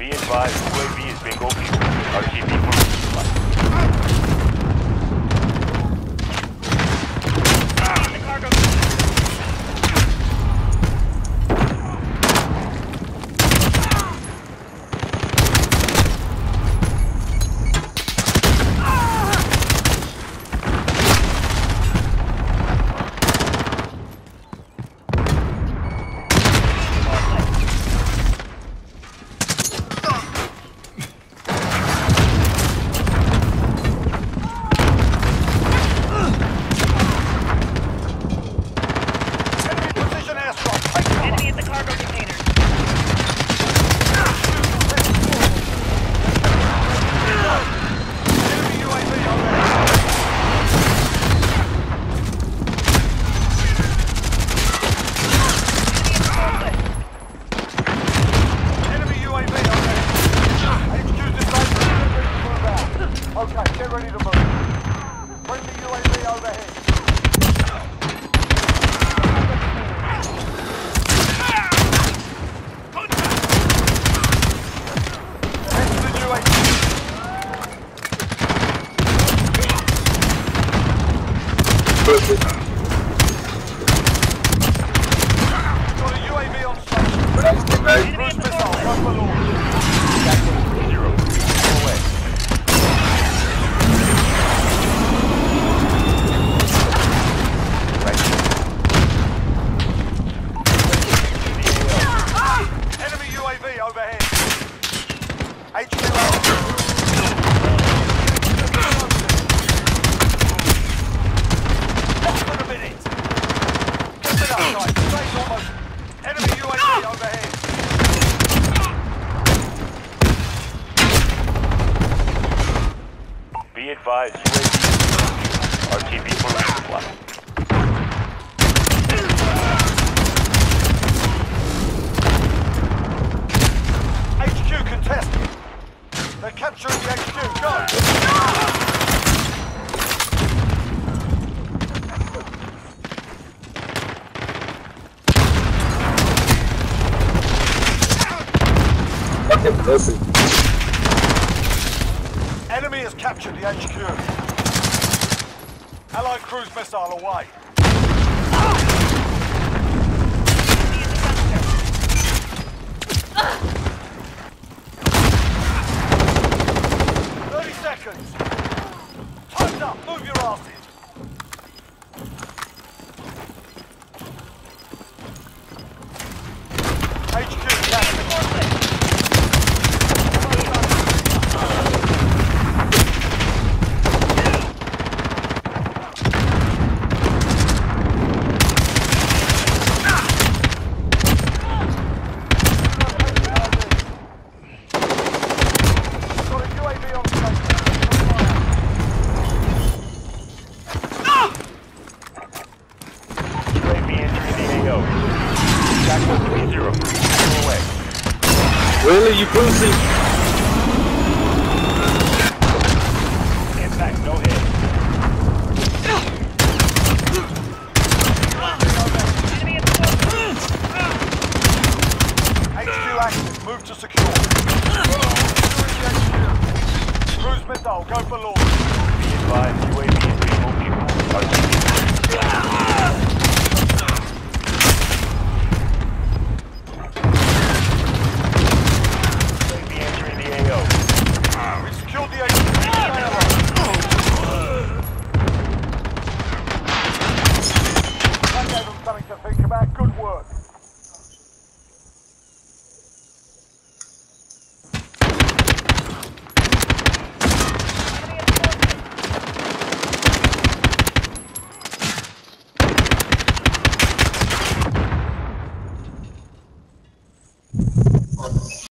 Be advised, UAV is bingo fuel. RTB for resupply. Be advised, UAV RTB for resupply. HQ contested. They're capturing the HQ. Go! Fucking pussy. Enemy has captured the HQ. Allied cruise missile away. Seconds. Time's up. Move your asses. HQ captured. Really, you pussy? Impact, no hit. HQ active. Move to secure. Cruise missile. Go for launch. Be advised, UAV is bingo fuel. RTB.